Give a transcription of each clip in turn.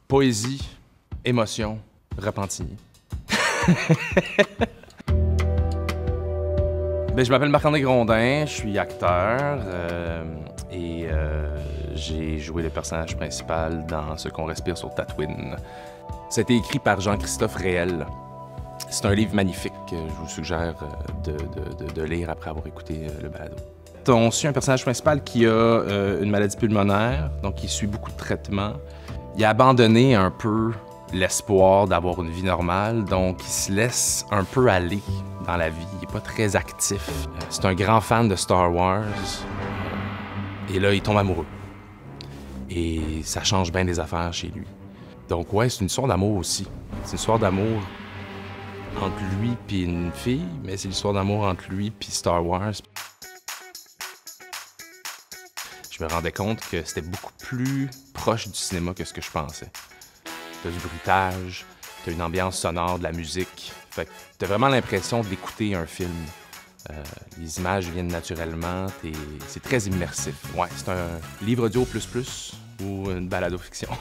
Poésie, émotion, repentigny. Je m'appelle Marc-André Grondin, je suis acteur et j'ai joué le personnage principal dans Ce qu'on respire sur Tatooine. Ça a été écrit par Jean-Christophe Réel. C'est un livre magnifique que je vous suggère de lire après avoir écouté le balado. On suit un personnage principal qui a une maladie pulmonaire, donc il suit beaucoup de traitements. Il a abandonné un peu l'espoir d'avoir une vie normale, donc il se laisse un peu aller dans la vie. Il n'est pas très actif. C'est un grand fan de Star Wars. Et là, il tombe amoureux. Et ça change bien des affaires chez lui. Donc ouais, c'est une histoire d'amour aussi. C'est une histoire d'amour entre lui et une fille, mais c'est l'histoire d'amour entre lui et Star Wars. Je me rendais compte que c'était beaucoup plus proche du cinéma que ce que je pensais. T'as du bruitage, t'as une ambiance sonore, de la musique. Fait que t'as vraiment l'impression d'écouter un film. Les images viennent naturellement, c'est très immersif. Ouais, c'est un livre audio plus ou une balado-fiction.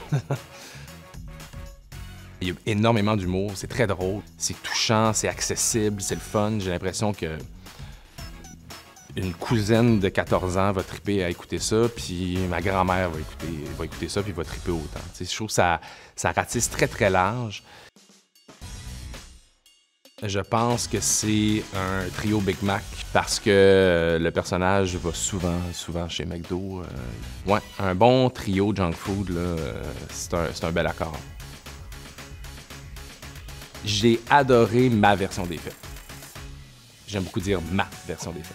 Il y a énormément d'humour, c'est très drôle, c'est touchant, c'est accessible, c'est le fun. J'ai l'impression que une cousine de 14 ans va triper à écouter ça, puis ma grand-mère va écouter ça, puis va triper autant. T'sais, je trouve que ça ratisse très, très large. Je pense que c'est un trio Big Mac parce que le personnage va souvent chez McDo. Ouais, un bon trio junk food, c'est un bel accord. J'ai adoré ma version des faits. J'aime beaucoup dire ma version des faits.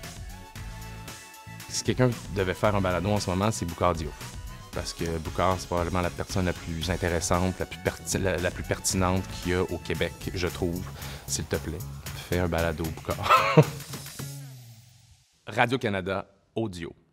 Si quelqu'un devait faire un balado en ce moment, c'est Boucard Diouf. Parce que Boucard, c'est probablement la personne la plus intéressante, la plus pertinente qu'il y a au Québec, je trouve. S'il te plaît, fais un balado, Boucard. Radio-Canada Audio.